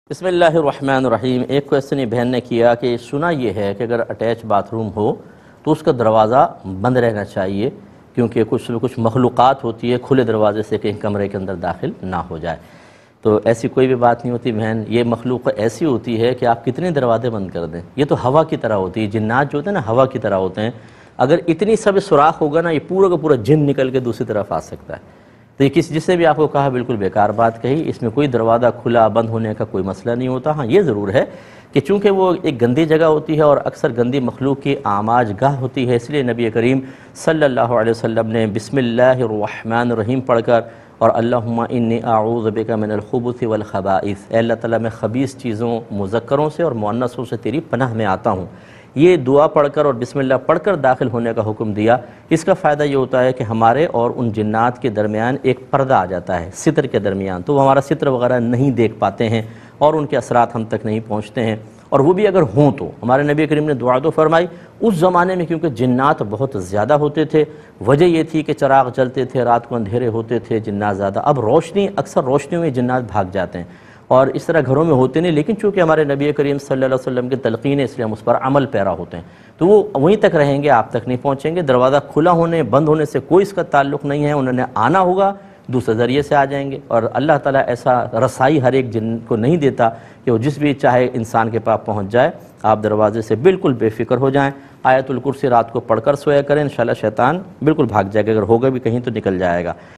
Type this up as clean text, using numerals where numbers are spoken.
بسم اللہ الرحمن الرحیم۔ ایک کویسچن بہن نے کیا کہ سنا یہ ہے کہ اگر اٹیچ باتھ روم ہو تو اس کا دروازہ بند رہنا چاہیے، کیونکہ کچھ مخلوقات ہوتی ہے کھلے دروازے سے کہیں کمرے کے اندر داخل نہ ہو جائے۔ تو ایسی کوئی بھی بات نہیں ہوتی بہن، یہ مخلوق ایسی ہوتی ہے کہ آپ کتنے دروازے بند کر دیں، یہ تو ہوا کی طرح ہوتی ہے۔ جنات جو ہوتے ہیں نا ہوا کی طرح ہوتے ہیں، اگر اتنی سب سوراخ ہوگا نا یہ پورا کا پورا جن نکل کے دوسری طرف آ سکتا ہے۔ تو یہ جس نے بھی آپ کو کہا بالکل بیکار بات کہی، اس میں کوئی دروازہ کھلا بند ہونے کا کوئی مسئلہ نہیں ہوتا۔ ہاں یہ ضرور ہے کہ چونکہ وہ ایک گندی جگہ ہوتی ہے اور اکثر گندی مخلوق کی آماج گاہ ہوتی ہے، اس لیے نبی کریم صلی اللہ علیہ وسلم نے بسم اللہ الرحمن الرحیم پڑھ کر اور اللہم انی اعوذ بک من الخبث والخبائث، اے اللہ تعالیٰ میں خبیث چیزوں مذکروں سے اور مؤنثوں سے تیری پناہ میں آتا ہوں، یہ دعا پڑھ کر اور بسم اللہ پڑھ کر داخل ہونے کا حکم دیا۔ اس کا فائدہ یہ ہوتا ہے کہ ہمارے اور ان جنات کے درمیان ایک پردہ آ جاتا ہے، ستر کے درمیان، تو وہ ہمارا ستر وغیرہ نہیں دیکھ پاتے ہیں اور ان کے اثرات ہم تک نہیں پہنچتے ہیں، اور وہ بھی اگر ہوں تو ہمارے نبی کریم نے دعا تو فرمائی۔ اس زمانے میں کیونکہ جنات بہت زیادہ ہوتے تھے، وجہ یہ تھی کہ چراغ جلتے تھے، رات کو اندھیرے ہوتے تھے، جنات زیادہ، اب روشنی اکثر روشنیوں میں جنات بھاگ جاتے ہیں اور اس طرح گھروں میں ہوتے نہیں، لیکن چونکہ ہمارے نبی کریم صلی اللہ علیہ وسلم کی تلقین ہے اس لیے ہم اس پر عمل پیرا ہوتے ہیں، تو وہ وہیں تک رہیں گے، آپ تک نہیں پہنچیں گے۔ دروازہ کھلا ہونے بند ہونے سے کوئی اس کا تعلق نہیں ہے، انہوں نے آنا ہوگا، دوسرے ذریعے سے آ جائیں گے، اور اللہ تعالیٰ ایسا رسائی ہر ایک جن کو نہیں دیتا کہ وہ جس بھی چاہے انسان کے پاس پہنچ جائے۔ آپ دروازے سے بالکل بے فکر ہو جائیں، آیت الکرسی رات کو پڑھ کر سویا کریں، انشاءاللہ شیطان بالکل بھاگ جائے گا، اگر ہوگا بھی کہیں تو نکل جائے گا۔